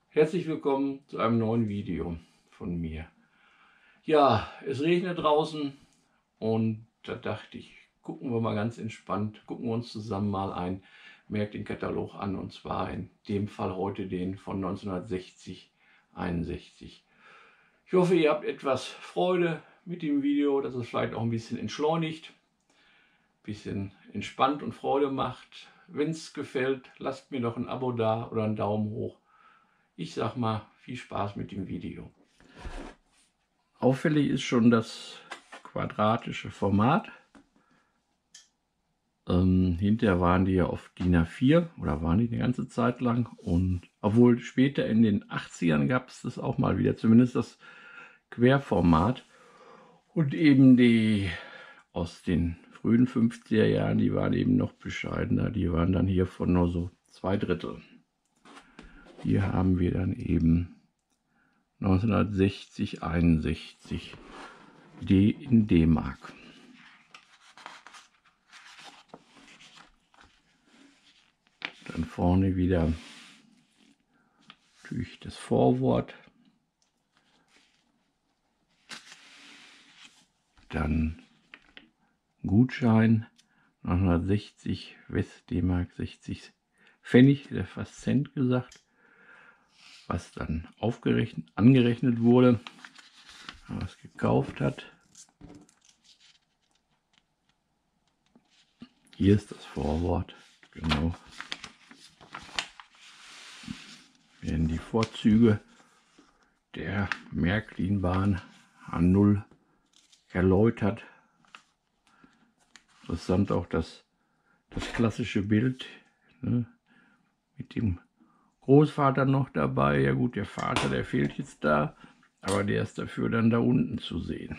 Herzlich willkommen zu einem neuen Video von mir. Ja, es regnet draußen und da dachte ich, gucken wir mal ganz entspannt, gucken wir uns zusammen mal einen Märklin-Katalog an, und zwar in dem Fall heute den von 1960, 61. Ich hoffe, ihr habt etwas Freude mit dem Video, dass es vielleicht auch ein bisschen entschleunigt, ein bisschen entspannt und Freude macht. Wenn es gefällt, lasst mir doch ein Abo da oder einen Daumen hoch. Ich sag mal, viel Spaß mit dem Video. Auffällig ist schon das quadratische Format. Hinterher waren die ja auf DIN A4 oder waren die ganze Zeit lang. Und obwohl später in den 80ern gab es das auch mal wieder, zumindest das Querformat. Und eben die aus den frühen 50er Jahren, die waren eben noch bescheidener. Die waren dann hier von nur so 2/3. Hier haben wir dann eben 1960, 61 D in D-Mark. Dann vorne wieder natürlich das Vorwort. Dann Gutschein 1960 West D-Mark 60 Pfennig, der fast Cent gesagt, was dann angerechnet wurde, wenn man es gekauft hat. Hier ist das Vorwort, genau. Werden die Vorzüge der Märklin-Bahn A0 erläutert. Interessant auch das klassische Bild, ne, mit dem Großvater noch dabei. Ja gut, der Vater, der fehlt jetzt da, aber der ist dafür dann da unten zu sehen.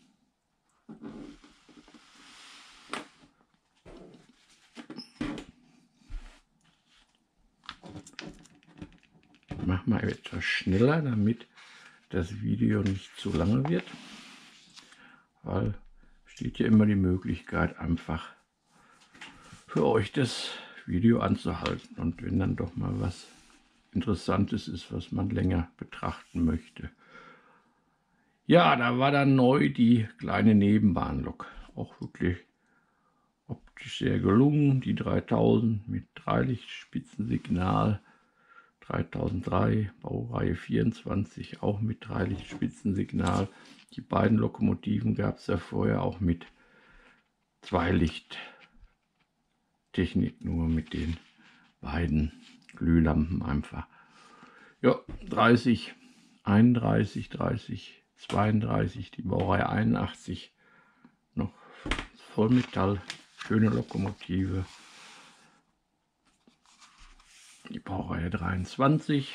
Ich mache mal etwas schneller, damit das Video nicht zu lange wird, weil steht ja immer die Möglichkeit, einfach für euch das Video anzuhalten, und wenn dann doch mal was Interessantes ist, was man länger betrachten möchte. Ja, da war dann neu die kleine Nebenbahnlok, auch wirklich optisch sehr gelungen, die 3000 mit 3-Lichtspitzensignal, 3003, Baureihe 24, auch mit 3-Lichtspitzensignal. Die beiden Lokomotiven gab es ja vorher auch mit 2-Licht-Technik, nur mit den beiden Glühlampen einfach. Ja, 30, 31, 30, 32, die Baureihe 81, noch Vollmetall, schöne Lokomotive. Die Baureihe 23.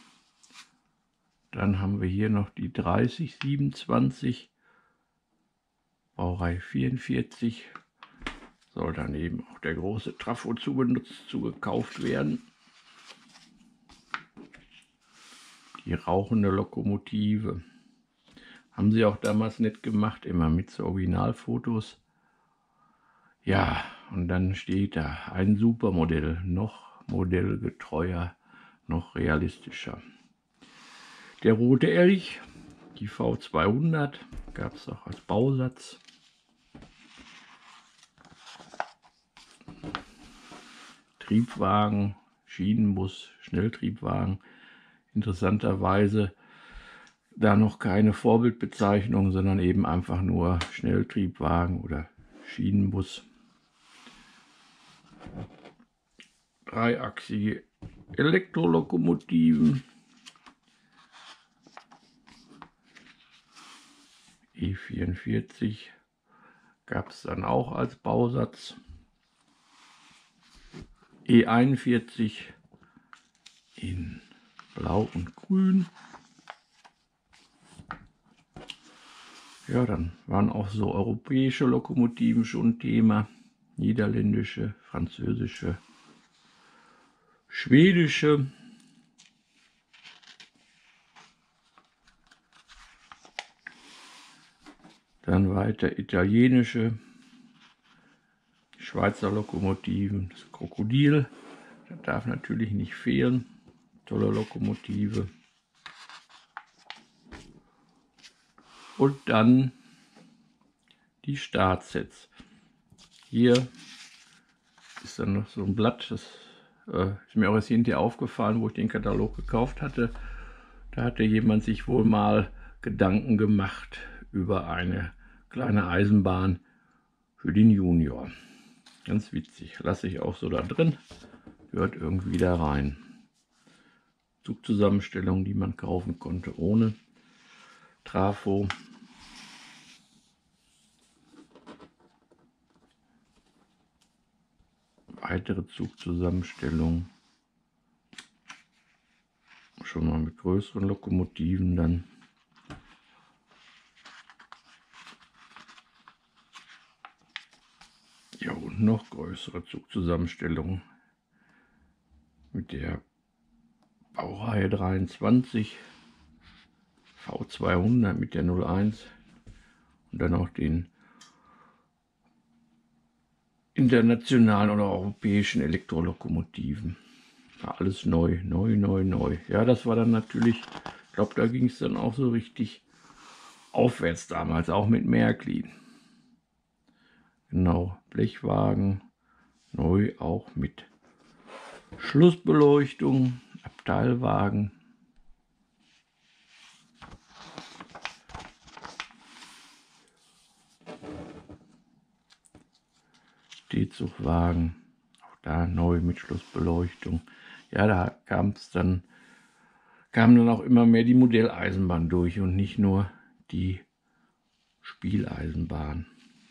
Dann haben wir hier noch die 3027, Baureihe 44. Soll daneben auch der große Trafo zugekauft werden. Die rauchende Lokomotive. Haben sie auch damals nett gemacht, immer mit so Originalfotos. Ja, und dann steht da ein Supermodell, noch modellgetreuer, noch realistischer. Der rote Elch, die V200, gab es auch als Bausatz. Triebwagen, Schienenbus, Schnelltriebwagen. Interessanterweise da noch keine Vorbildbezeichnung, sondern eben einfach nur Schnelltriebwagen oder Schienenbus. Dreiachsige Elektrolokomotiven. E44 gab es dann auch als Bausatz. E41 in Blau und Grün. Ja, dann waren auch so europäische Lokomotiven schon Thema. Niederländische, französische, schwedische. Dann weiter italienische, Schweizer Lokomotiven, das Krokodil, das darf natürlich nicht fehlen. tolle Lokomotive. Und dann die Startsets. Hier ist dann noch so ein Blatt, das ist mir auch erst hinterher aufgefallen, wo ich den Katalog gekauft hatte. Da hatte jemand sich wohl mal Gedanken gemacht über eine kleine Eisenbahn für den Junior. Ganz witzig, lasse ich auch so da drin, gehört irgendwie da rein. Zugzusammenstellung, die man kaufen konnte ohne Trafo. Weitere Zugzusammenstellung. Schon mal mit größeren Lokomotiven dann. Ja, und noch größere Zugzusammenstellungen mit der Baureihe 23, V200 mit der 01 und dann auch den internationalen oder europäischen Elektrolokomotiven. War alles neu, neu. Ja, das war dann natürlich, ich glaube, da ging es dann auch so richtig aufwärts damals, auch mit Märklin. Genau, Blechwagen, neu auch mit Schlussbeleuchtung, Abteilwagen. D-Zugwagen, auch da neu mit Schlussbeleuchtung. Ja, da kam dann auch immer mehr die Modelleisenbahn durch und nicht nur die Spieleisenbahn.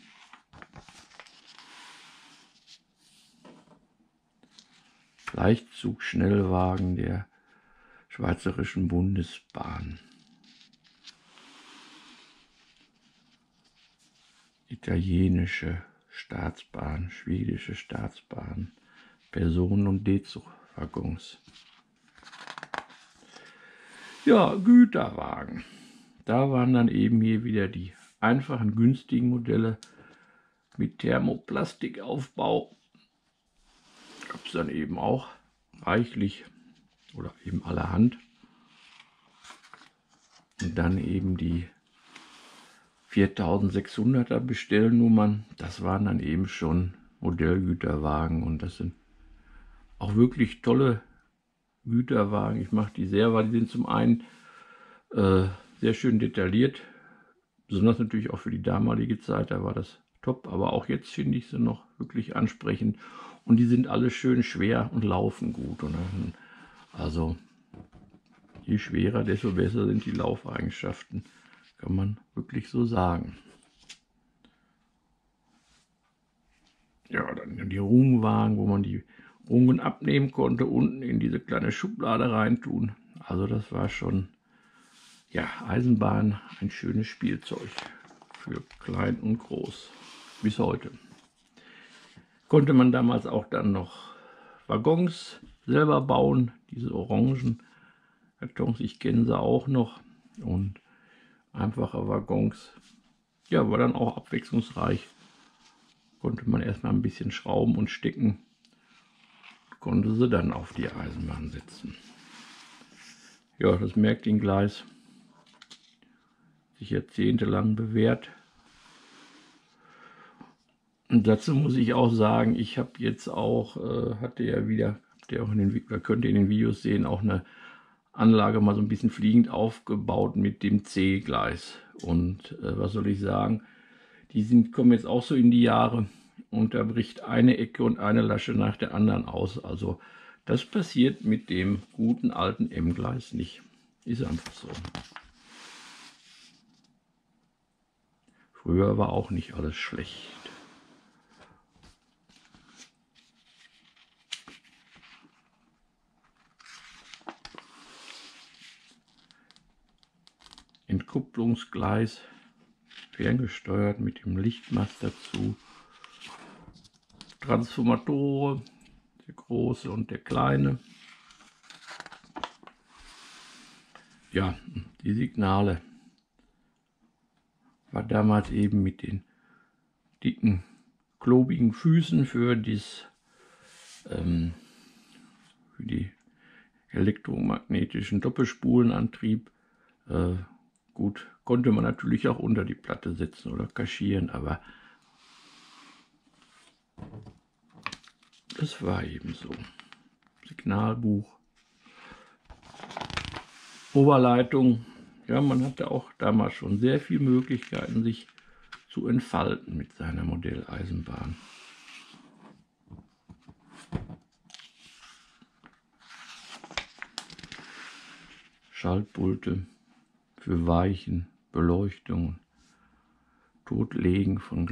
Leichtzug-Schnellwagen der Schweizerischen Bundesbahn. Italienische Staatsbahn, schwedische Staatsbahn, Personen- und D-Zug-Waggons. Ja, Güterwagen. Da waren dann eben hier wieder die einfachen, günstigen Modelle mit Thermoplastikaufbau. Gab es dann eben auch reichlich oder eben allerhand. Und dann eben die 4600er Bestellnummern. Das waren dann eben schon Modellgüterwagen und das sind auch wirklich tolle Güterwagen. Ich mache die sehr, weil die sind zum einen sehr schön detailliert, besonders natürlich auch für die damalige Zeit, da war das top, aber auch jetzt finde ich sie noch wirklich ansprechend und die sind alle schön schwer und laufen gut. Und also je schwerer, desto besser sind die Laufeigenschaften, kann man wirklich so sagen. Ja, dann die Rungwagen, wo man die Rungen abnehmen konnte, unten in diese kleine Schublade reintun. Also das war schon, ja, Eisenbahn, ein schönes Spielzeug für klein und groß, bis heute. Konnte man damals auch dann noch Waggons selber bauen, diese orangen Kartons, ich kenne sie auch noch, und einfache Waggons. Ja, war dann auch abwechslungsreich. Konnte man erstmal ein bisschen schrauben und stecken, konnte sie dann auf die Eisenbahn setzen. Ja, das Märklin-Gleis sich jahrzehntelang bewährt. Und dazu muss ich auch sagen, ich habe jetzt auch, hatte ja wieder, könnt ihr in den Videos sehen, auch eine Anlage mal so ein bisschen fliegend aufgebaut mit dem C-Gleis. Und was soll ich sagen, die kommen jetzt auch so in die Jahre und da bricht eine Ecke und eine Lasche nach der anderen aus. Also das passiert mit dem guten alten M-Gleis nicht. Ist einfach so. Früher war auch nicht alles schlecht. Entkupplungsgleis, ferngesteuert mit dem Lichtmast dazu. Transformatoren, der große und der kleine. Ja, die Signale war damals eben mit den dicken, klobigen Füßen für die elektromagnetischen Doppelspulenantrieb. Gut, konnte man natürlich auch unter die Platte setzen oder kaschieren, aber das war eben so. Signalbuch, Oberleitung. Ja, man hatte auch damals schon sehr viele Möglichkeiten, sich zu entfalten mit seiner Modelleisenbahn. Schaltpulte für Weichen, Beleuchtung, Totlegen von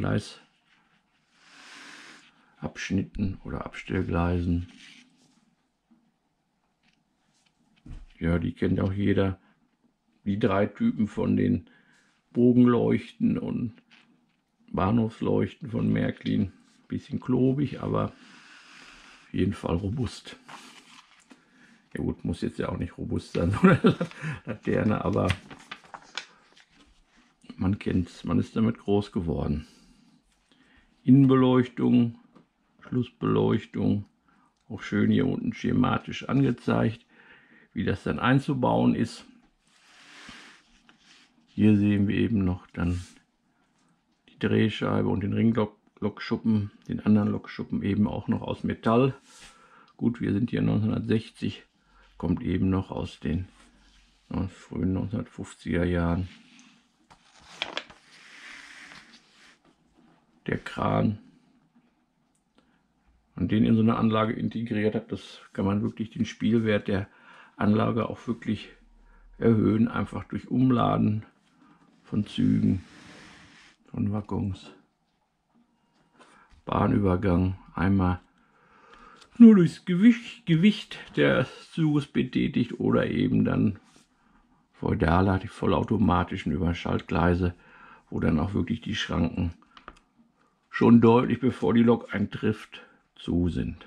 Gleisabschnitten oder Abstellgleisen. Ja, die kennt auch jeder. Die 3 Typen von den Bogenleuchten und Bahnhofsleuchten von Märklin. Bisschen klobig, aber auf jeden Fall robust. Ja gut, muss jetzt ja auch nicht robust sein, so eine Laterne, aber man kennt's, man ist damit groß geworden. Innenbeleuchtung, Schlussbeleuchtung, auch schön hier unten schematisch angezeigt, wie das dann einzubauen ist. Hier sehen wir eben noch dann die Drehscheibe und den Ringlokschuppen, den anderen Lokschuppen eben auch noch aus Metall. Gut, wir sind hier 1960, kommt eben noch aus den frühen 1950er Jahren. Der Kran, und den in so eine Anlage integriert hat, das kann man wirklich den Spielwert der Anlage auch wirklich erhöhen, einfach durch Umladen von Zügen, von Waggons. Bahnübergang einmal nur durchs Gewicht des Zuges betätigt oder eben dann Feudaler, die vollautomatischen über Schaltgleise, wo dann auch wirklich die Schranken schon deutlich bevor die Lok eintrifft zu sind.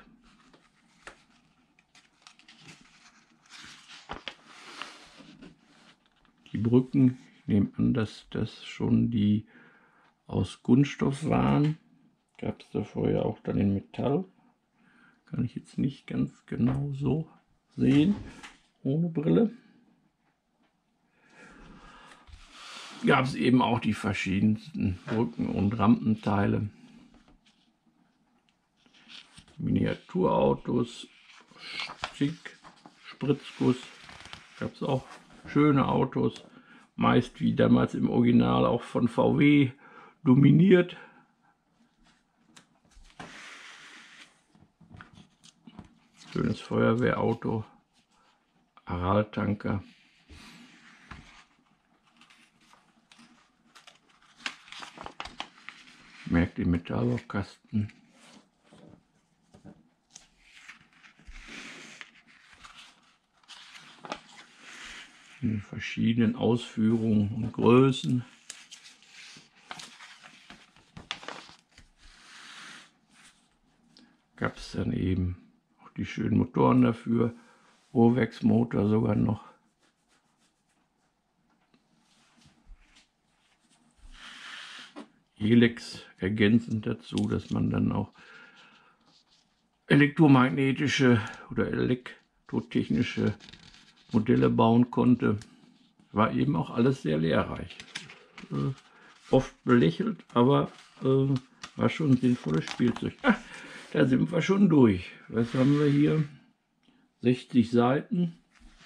Die Brücken, ich nehme an, dass das schon die aus Kunststoff waren. Gab es da vorher auch dann in Metall. Kann ich jetzt nicht ganz genau so sehen, ohne Brille. Gab es eben auch die verschiedensten Brücken und Rampenteile. Miniaturautos, schick, Spritzguss, gab es auch schöne Autos, meist wie damals im Original auch von VW dominiert. Schönes Feuerwehrauto, Aral-Tanker. Merkt den Metallbaukasten. In verschiedenen Ausführungen und Größen. Gab es dann eben auch die schönen Motoren dafür, Rohrwerksmotor sogar noch. Helix ergänzend dazu, dass man dann auch elektromagnetische oder elektrotechnische Modelle bauen konnte. War eben auch alles sehr lehrreich. Oft belächelt, aber war schon ein sinnvolles Spielzeug. Ah, da sind wir schon durch. Was haben wir hier? 60 Seiten.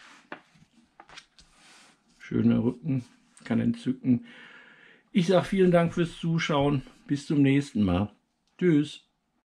Schöner Rücken, kann entzücken. Ich sage vielen Dank fürs Zuschauen. Bis zum nächsten Mal. Tschüss.